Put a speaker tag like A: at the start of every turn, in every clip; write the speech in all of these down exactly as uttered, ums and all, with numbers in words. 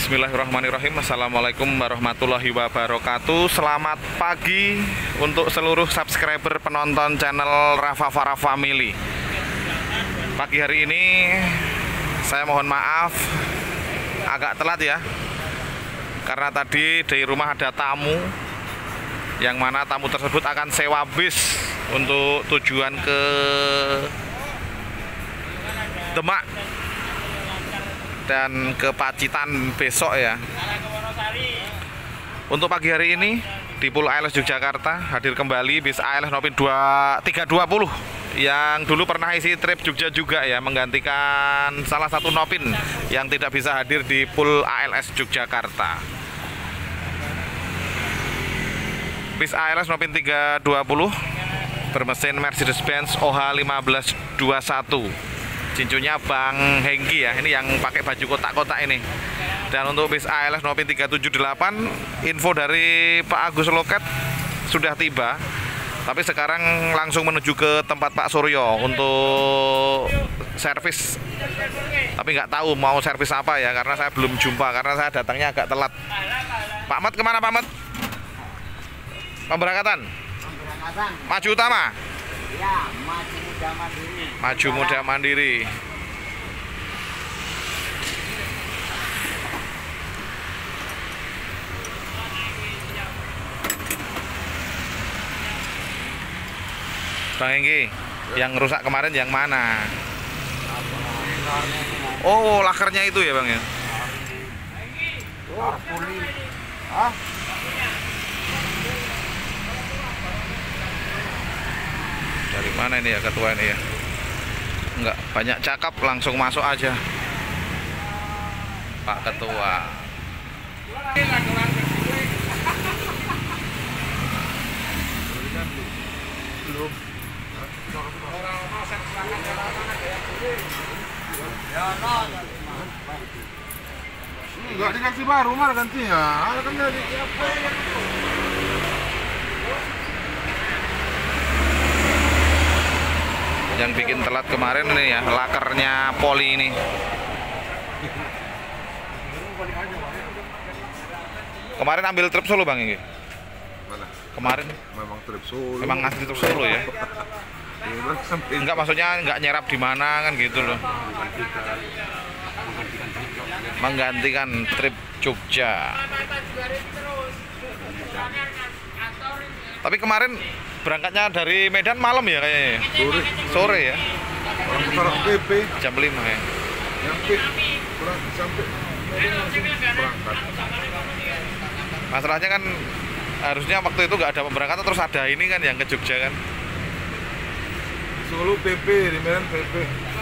A: Bismillahirrahmanirrahim. Assalamualaikum warahmatullahi wabarakatuh. Selamat pagi untuk seluruh subscriber penonton channel Rafa Farah Family. Pagi hari ini saya mohon maaf agak telat ya, karena tadi di rumah ada tamu, yang mana tamu tersebut akan sewa bis untuk tujuan ke Demak dan ke Pacitan besok ya. Untuk pagi hari ini di Pool A L S Yogyakarta hadir kembali bis A L S Nopin tiga dua puluh yang dulu pernah isi trip Jogja juga ya, menggantikan salah satu Nopin yang tidak bisa hadir di Pool A L S Yogyakarta. Bis A L S Nopin tiga dua puluh bermesin Mercedes-Benz O H lima belas dua puluh satu. Cincunya Bang Hengki ya, ini yang pakai baju kotak-kotak ini. Dan untuk bis A L S Nopin tiga tujuh delapan, info dari Pak Agus Loket sudah tiba, tapi sekarang langsung menuju ke tempat Pak Suryo untuk servis. Tapi nggak tahu mau servis apa ya, karena saya belum jumpa, karena saya datangnya agak telat. Pak Mat kemana Pak Mat? Pemberangkatan?
B: Pemberangkatan.
A: Maju utama?
B: Ya, maju muda mandiri.
A: Maju muda mandiri. Bang Hengki, yang rusak kemarin yang mana? Oh, lakernya itu ya Bang ya?
B: Hah?
A: Dari mana ini ya ketua ini ya? Enggak banyak cakap, langsung masuk aja Pak Ketua.
B: Belum. Enggak dikasih baru malah gantinya. Kan dari siapa ya?
A: Yang bikin telat kemarin ini ya, lakernya poli ini. Kemarin ambil trip Solo Bang ini?
C: Mana?
A: Kemarin
C: Memang trip Solo.
A: memang asli trip Solo ya? Enggak, maksudnya enggak nyerap di mana kan gitu loh. Menggantikan trip Jogja. Tapi kemarin berangkatnya dari Medan malam ya kayaknya.
C: Sore.
A: Sore ya.
C: Orang putar P P
A: jam lima ya.
C: nyampe kurang sampai berangkat.
A: Masalahnya kan harusnya waktu itu nggak ada pemberangkatan, terus ada ini kan yang ke Jogja kan.
C: Solo P P, di Medan P P.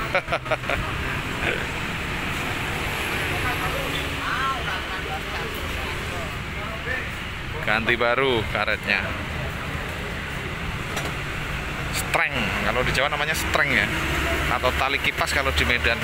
A: Ganti baru karetnya. Streng, kalau di Jawa namanya streng ya, atau tali kipas kalau di Medan.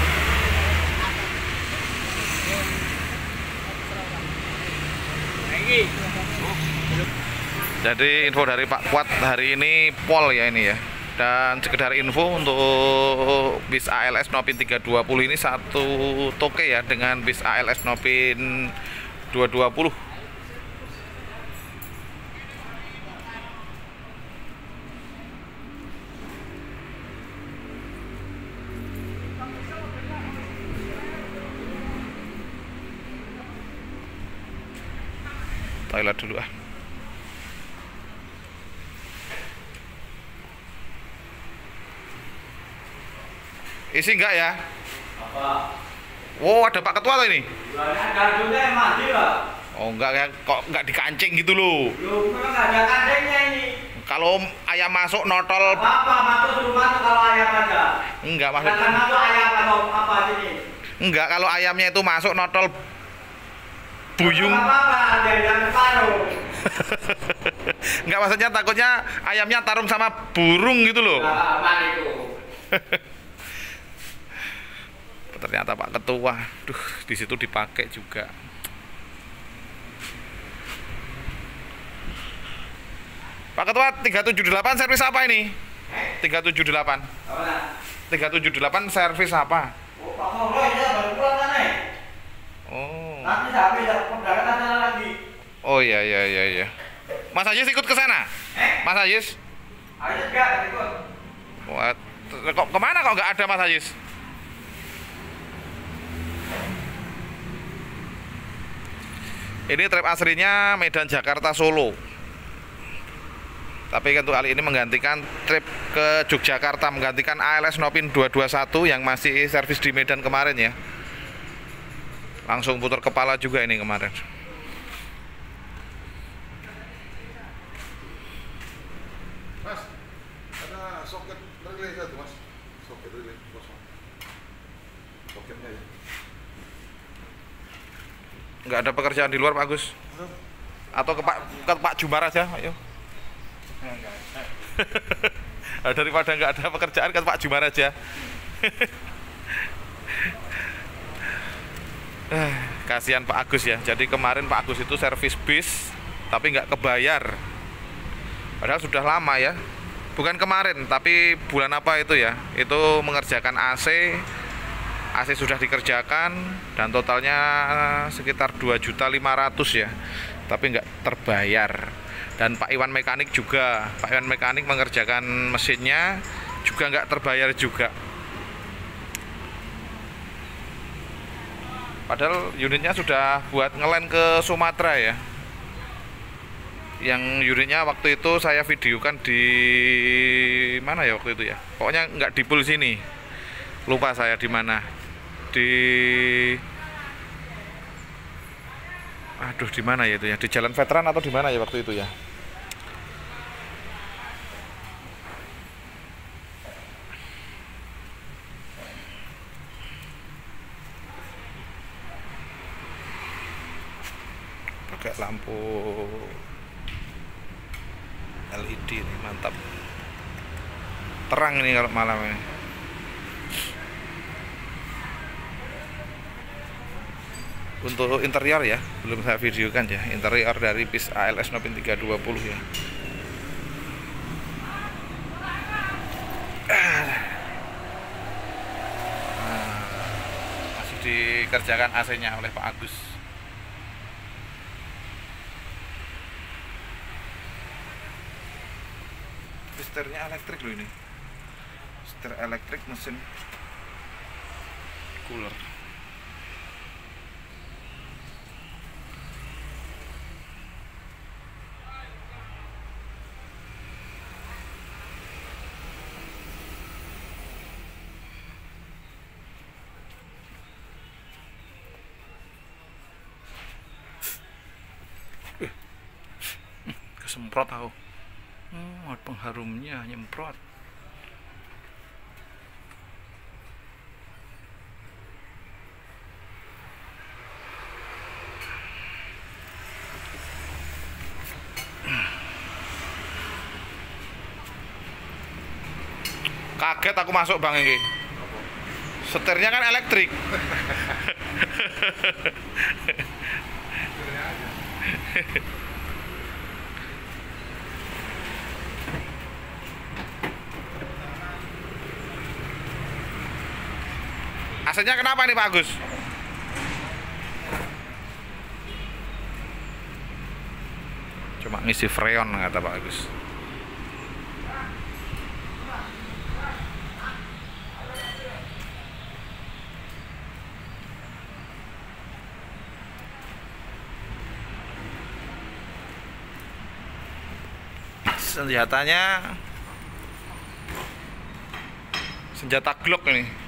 A: Jadi info dari Pak Kuat hari ini pol ya ini ya. Dan sekedar info untuk bis A L S Nopin tiga dua puluh ini satu toke ya dengan bis A L S Nopin dua dua puluh. Toilet dulu ah. Isi enggak ya?
D: Apa?
A: Oh, ada Pak Ketua tuh ini?
D: Gardungnya yang mati lah.
A: Oh, enggak ya, kok enggak dikancing gitu loh.
D: Loh, memang nggak ada kancingnya ini.
A: Kalau ayam masuk notol.
D: Apa masuk suruh masuk kalau ayam ada?
A: Enggak
D: Jangan
A: maksudnya.
D: masuk ayam atau apa sini?
A: Enggak, kalau ayamnya itu masuk notol buyung.
D: Apa apa ada yang separuh.
A: Enggak, maksudnya takutnya ayamnya tarung sama burung gitu loh.
D: Nah, apa itu?
A: Ternyata Pak Ketua, duh, di situ dipakai juga. Pak Ketua, tiga tujuh delapan servis apa ini? tiga tujuh delapan.
D: Apa?
A: tiga tujuh delapan servis apa?
D: Oh, Pak Moro ya baru pulang kan, eh?
A: Oh.
D: Aku
A: iya iya iya iya. Mas Ajis ikut ke sana? Mas Ajis?
D: Ayo enggak ikut.
A: What? Kok kemana kok nggak ada Mas Ajis? Ini trip aslinya Medan Jakarta Solo. Tapi untuk kali ini menggantikan trip ke Yogyakarta, menggantikan A L S Nopin dua dua satu yang masih servis di Medan kemarin ya. Langsung putar kepala juga ini kemarin.
C: Mas, ada soket relay satu mas. Soket relay kosong. Soketnya ya.
A: Nggak ada pekerjaan di luar Pak Agus? Atau ke Pak, ke Pak Jumar aja, ayo. Nah, daripada nggak ada pekerjaan ke Pak Jumar aja. Kasihan Pak Agus ya. Jadi kemarin Pak Agus itu servis bis tapi nggak kebayar. Padahal sudah lama ya. Bukan kemarin, tapi bulan apa itu ya? Itu mengerjakan A C. A C sudah dikerjakan dan totalnya sekitar dua juta lima ratus ya. Tapi nggak terbayar. Dan Pak Iwan mekanik juga, Pak Iwan mekanik mengerjakan mesinnya juga nggak terbayar juga. Padahal unitnya sudah buat ngelen ke Sumatera ya. Yang unitnya waktu itu saya videokan di mana ya waktu itu ya. Pokoknya nggak di pool sini. Lupa saya di mana. Di Aduh, di mana ya itu ya? Di Jalan Veteran atau di mana ya waktu itu ya? Pakai lampu L E D nih, mantap. Terang ini kalau malam ini. Untuk interior ya, belum saya videokan ya, interior dari bis A L S Nopin tiga dua puluh ya. Nah, masih dikerjakan A C-nya oleh Pak Agus. Setirnya elektrik loh ini. Setir elektrik, mesin cooler. Kesemprot aku. Oh, pengharumnya nyemprot. Kaget aku masuk Bang ini. Setirnya kan elektrik. A C-nya kenapa nih Pak Agus? Cuma ngisi freon kata Pak Agus. Senjatanya senjata Glock ini.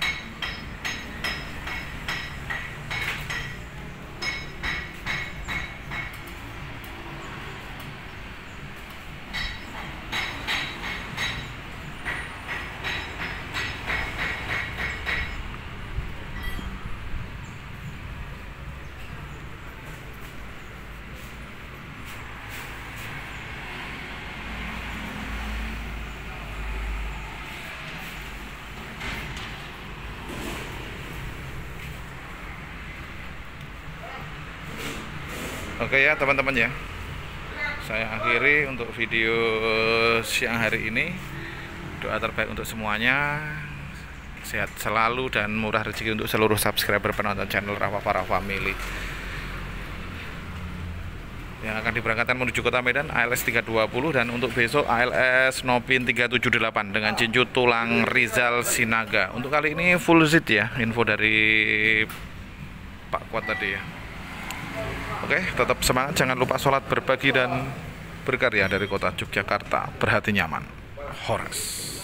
A: Oke ya teman-teman ya, saya akhiri untuk video siang hari ini. Doa terbaik untuk semuanya, sehat selalu dan murah rezeki untuk seluruh subscriber penonton channel Rafa Farah Family. yang akan diberangkatkan menuju kota Medan A L S tiga dua nol, dan untuk besok A L S Nopin tiga tujuh delapan dengan cincu tulang Rizal Sinaga. Untuk kali ini full seat ya, info dari Pak Kuat tadi ya. Oke, tetap semangat, jangan lupa sholat, berbagi dan berkarya dari kota Yogyakarta. Berhati nyaman. Horas.